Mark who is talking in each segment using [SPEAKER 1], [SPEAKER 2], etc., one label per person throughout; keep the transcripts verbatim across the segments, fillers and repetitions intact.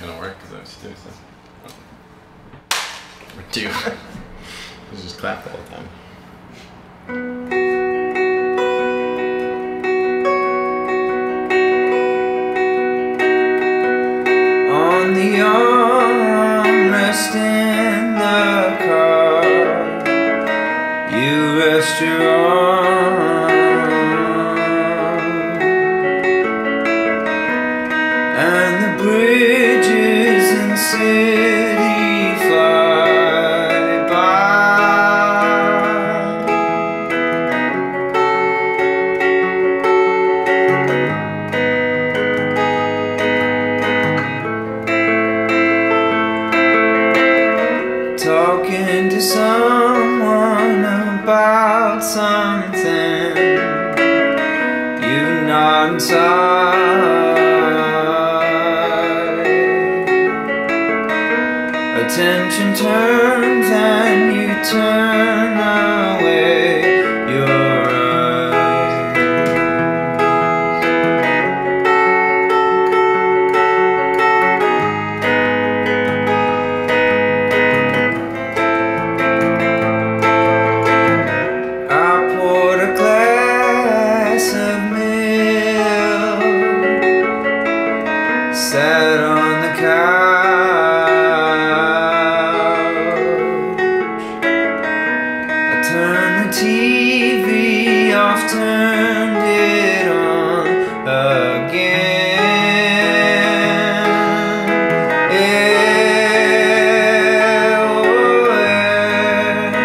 [SPEAKER 1] gonna work because I was doing stuff. Oh. We're two. Let's just clap the whole time.
[SPEAKER 2] On the armrest in the car, you rest your arm, and the bridges in the city fly by. Talking to someone about something, you nod inside. Attention turns and you turn away your eyes. I poured a glass of milk, sat on the couch. I turned the T V off, turned it on again. Yeah, oh yeah.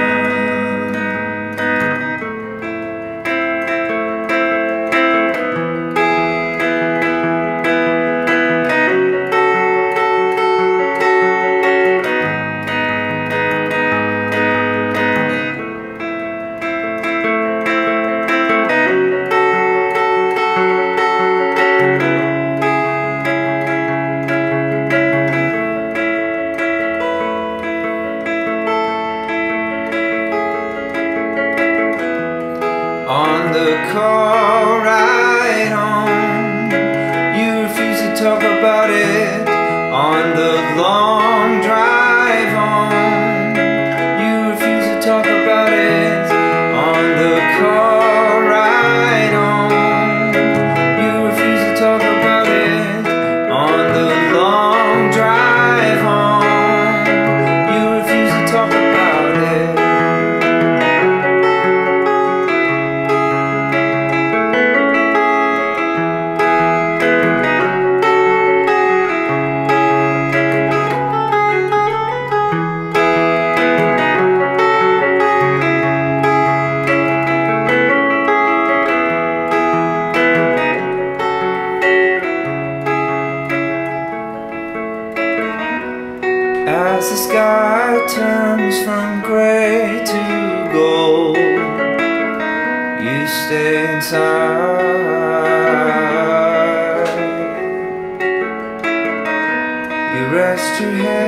[SPEAKER 2] On the car ride home, you refuse to talk about it. On the long drive home, you refuse to talk about it. On the car ride home, you refuse to talk about it. On the long drive home, you refuse to talk about it. As the sky turns from gray to gold, you stay inside. You rest your head